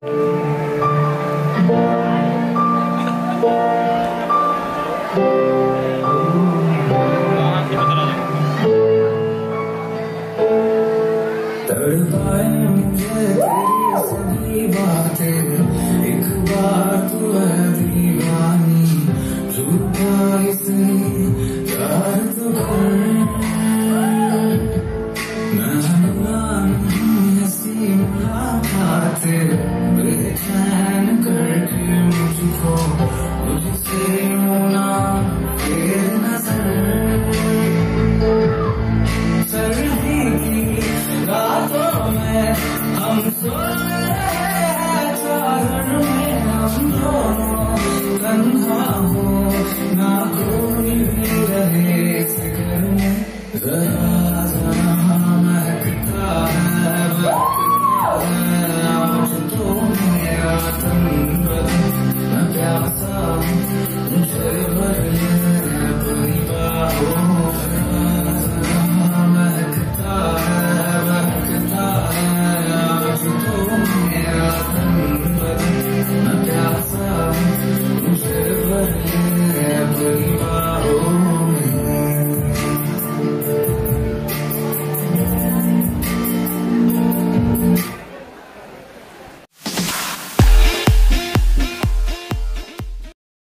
तड़पाए मुझे तेरी सभी बातें, एक बार तू है दीवानी, झूठा इसलिए प्यार तो कर, मैं हंसी मुलाकातें बेचैन करके मुझको मुझसे होना फिर नजर, सर्दी की रातों में हम सोए चादर में, हम दोनों तन्हा हो ना कोई भी रहे इस घर में, जरा जरा महकता